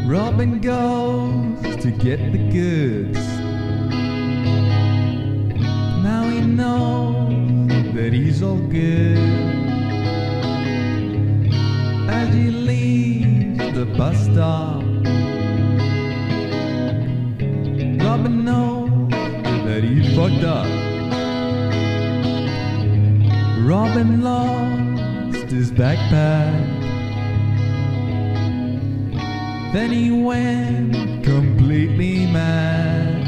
Robin goes to get the goods. Now he knows that he's all good. As he leaves the bus stop, Robin knows that he fucked up. Robin lost his backpack. Then he went completely mad.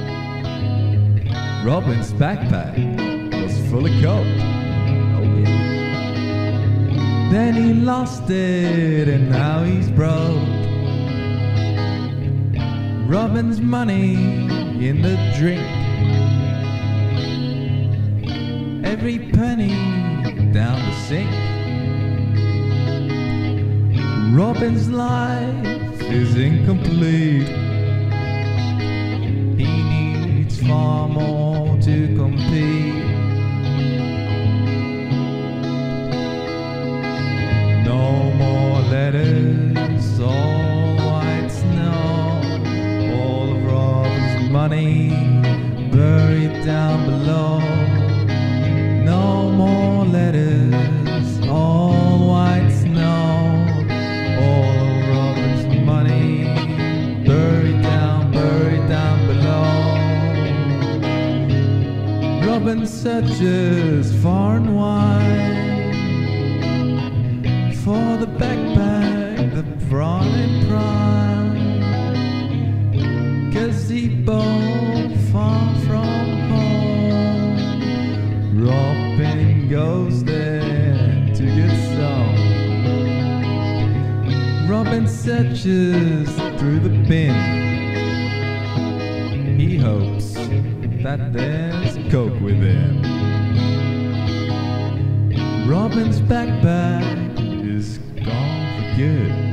Robin's backpack was full of coke. Oh yeah. Then he lost it and now he's broke. Robin's money in the drink. Every penny down the sink. Robin's life is incomplete. He needs far more to compete. No more letters, all white snow. All of Robin's money buried down below. No more letters, all white snow. All of Robin's money buried down below. Robin searches far and wide for the backpack that brought him pride. 'Cause he bowled far from home. Robin goes there to get some. Robin searches through the bin. He hopes that there's coke within. Robin's backpack is gone for good.